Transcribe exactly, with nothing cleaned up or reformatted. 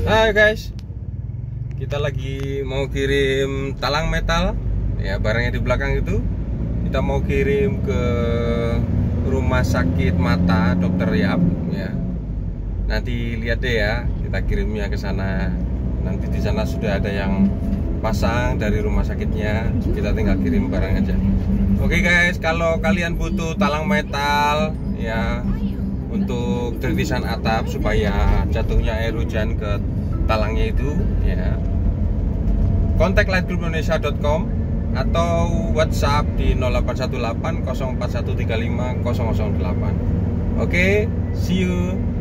Hai guys, kita lagi mau kirim talang metal ya, barangnya di belakang itu. Kita mau kirim ke rumah sakit mata Dokter Yap ya. Nanti lihat deh ya, kita kirimnya ke sana. Nanti di sana sudah ada yang pasang dari rumah sakitnya, kita tinggal kirim barang aja. Oke guys, kalau kalian butuh talang metal ya untuk tritisan atap supaya jatuhnya air hujan ke talangnya itu ya, kontak lightgroup indonesia dot com atau WhatsApp di nol delapan satu delapan nol empat satu tiga lima nol nol delapan. Oke, see you.